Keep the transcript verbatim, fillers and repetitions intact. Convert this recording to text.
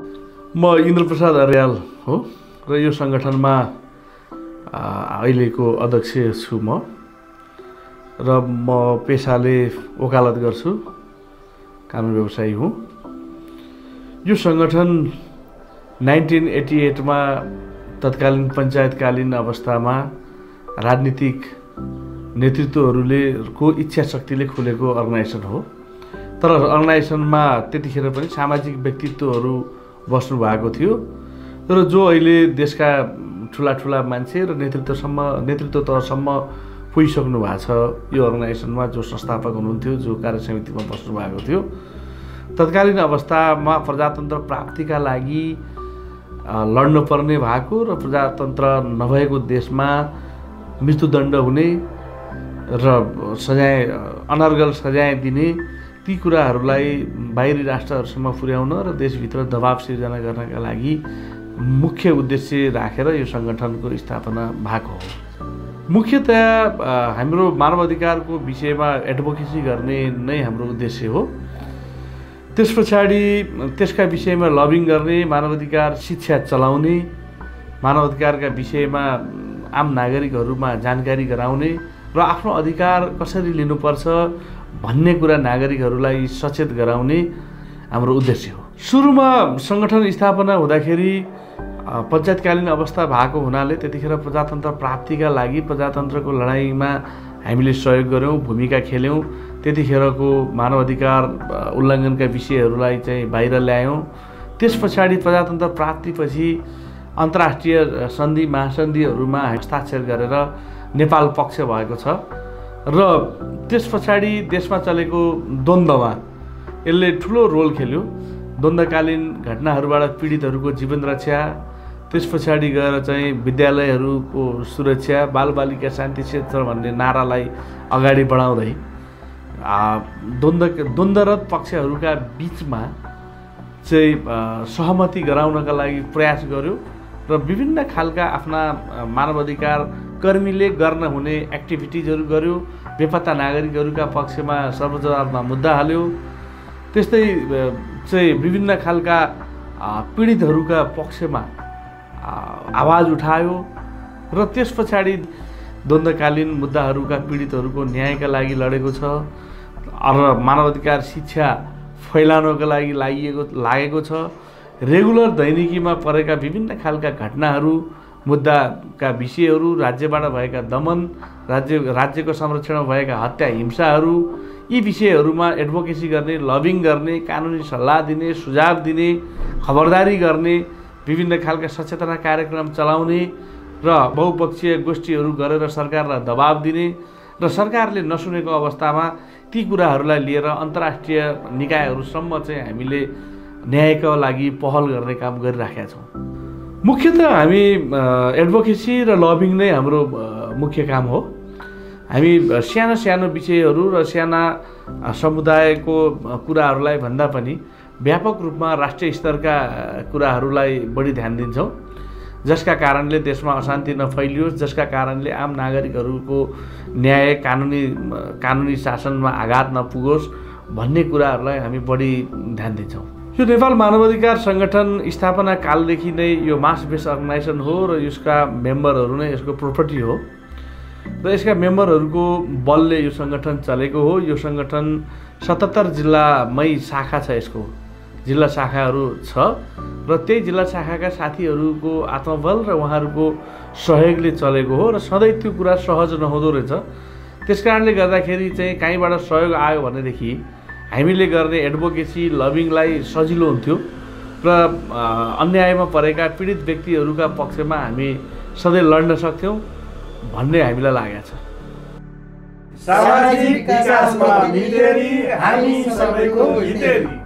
म इन्द्रप्रसाद अर्याल हो र यो संगठनमा अहिलेको अध्यक्ष छु म र म पेशाले वकालत गर्छु, कानुन व्यवसायी हुँ। यो संगठन नाइन्टिन एटी एट मा तत्कालीन पञ्चायतकालीन अवस्थामा राजनीतिक नेतृत्वहरूले को इच्छा शक्तिले खुलेको अर्गनाइजेसन हो। तर अर्गनाइजेसनमा त्यतिखेर पनि सामाजिक व्यक्तित्वहरू बस्नु भएको थियो र जो अहिले देशका ठुला ठुला मान्छे र नेतृत्वसम्म नेतृत्व तहसम्म पुगिसक्नु भएको छ। यो अर्गनाइजेसनमा जो संस्थापक हुनुहुन्थ्यो, जो कार्य समितिमा बस्नु भएको थियो, तत्कालीन अवस्थामा प्रजातन्त्र प्राप्तिका लागि लड्न पर्ने भएको र प्रजातन्त्र नभएको देशमा मृत्युदण्ड हुने र सजाय अनर्गल सजाय दिने ती कुराहरूलाई बाहिरी राष्ट्रहरूसम्म पुर्याउन र देशभित्र दबाव सिर्जना गर्नका लागि मुख्य उद्देश्य राखेर यो संगठनको स्थापना भएको हो। मुख्यतया हाम्रो मानव अधिकारको विषयमा एडभोकेसी गर्ने नै हाम्रो उद्देश्य हो। त्यस पछाडि त्यसका विषयमा लबिङ गर्ने, मानव अधिकार शिक्षा चलाउने, मानव अधिकारका विषयमा आम नागरिकहरूमा जानकारी गराउने र आफ्नो अधिकार कसरी लिनुपर्छ भन्ने कुरा नागरिकहरूलाई सचेत गराउने हाम्रो उद्देश्य हो। सुरुमा संगठन स्थापना हुँदाखेरि पञ्चायतकालीन अवस्था भएको हुनाले त्यतिखेर प्रजातन्त्र प्राप्तिका लागि प्रजातन्त्रको लडाइँमा हामीले सहयोग गऱ्यौँ, भूमिका खेल्यौँ। त्यतिखेरको मानव अधिकार उल्लङ्घनका विषयहरूलाई चाहिँ बाहिर ल्यायौँ। त्यस पछाडि प्रजातन्त्र प्राप्तिपछि अन्तर्राष्ट्रिय सन्धि महासन्धिहरूमा हस्ताक्षर गरेर नेपाल पक्ष भएको छ र त्यस पछाडि देशमा चलेको द्वन्द्वमा यसले ठुलो रोल खेल्यो। द्वन्द्वकालीन घटनाहरूबाट पीडितहरूको जीवन रक्षा, त्यस पछाडि गएर चाहिँ विद्यालयहरूको सुरक्षा, बालबालिका शान्ति क्षेत्र भन्ने नारालाई अगाडि बढाउँदै द्वन्द्व द्वन्द्वरत पक्षहरूका बिचमा चाहिँ सहमति गराउनका लागि प्रयास गर्यो र विभिन्न खालका आफ्ना मानवाधिकार कर्मीले गर्न हुने एक्टिभिटिजहरू गर्यो। बेपत्ता नागरिकहरूका पक्षमा सर्वोच्च अदालतमा मुद्दा हाल्यो। त्यस्तै चाहिँ विभिन्न खालका पीडितहरूका पक्षमा आवाज उठायो र त्यस पछाडि द्वन्द्वकालीन मुद्दाहरूका पीडितहरूको न्यायका लागि लडेको छ र मानवाधिकार शिक्षा फैलाउनको लागि लागिएको लागेको छ। रेगुलर दैनिकीमा परेका विभिन्न खालका घटनाहरू, मुद्दाका विषयहरू, राज्यबाट भएका दमन, राज्य राज्यको संरक्षणमा भएका हत्या हिंसाहरू, यी विषयहरूमा एडभोकेसी गर्ने, लबिङ गर्ने, कानुनी सल्लाह दिने, सुझाव दिने, खबरदारी गर्ने, विभिन्न खालका सचेतना कार्यक्रम चलाउने र बहुपक्षीय गोष्ठीहरू गरेर सरकारलाई दबाब दिने र सरकारले नसुनेको अवस्थामा ती कुराहरूलाई लिएर अन्तर्राष्ट्रिय निकायहरूसम्म चाहिँ हामीले न्यायका लागि पहल गर्ने काम गरिराखेका छौँ। मुख्यतः हामी एडभोकेसी र लबिङ नै हाम्रो मुख्य काम हो। हामी सानो सानो विषयहरू र साना समुदायको कुराहरूलाई भन्दा पनि व्यापक रूपमा राष्ट्रिय स्तरका कुराहरूलाई बढी ध्यान दिन्छौँ, जसका कारणले देशमा अशान्ति नफैलियोस्, जसका कारणले आम नागरिकहरूको न्याय, कानुनी कानुनी शासनमा आघात नपुगोस् भन्ने कुराहरूलाई हामी बढी ध्यान दिन्छौँ। यो नेपाल मानवाधिकार सङ्गठन स्थापना कालदेखि नै यो मास बेस अर्गनाइजेसन हो र यसका मेम्बरहरू नै यसको प्रोपर्टी हो र यसका मेम्बरहरूको बलले यो सङ्गठन चलेको हो। यो सङ्गठन सतहत्तर जिल्लामै शाखा छ, यसको जिल्ला शाखाहरू छ र त्यही जिल्ला शाखाका साथीहरूको आत्मबल र उहाँहरूको सहयोगले चलेको हो र सधैँ त्यो कुरा सहज नहुँदो रहेछ। त्यस कारणले गर्दाखेरि चाहिँ कहीँबाट सहयोग आयो भनेदेखि हामीले गर्ने एडभोकेसी लबिङलाई सजिलो हुन्थ्यो र अन्यायमा परेका पीडित व्यक्तिहरूका पक्षमा हामी सधैँ लड्न सक्थ्यौँ भन्ने हामीलाई लागेको छ। सामाजिक विकासमा मिलेरी हामी सबैको हितेरी।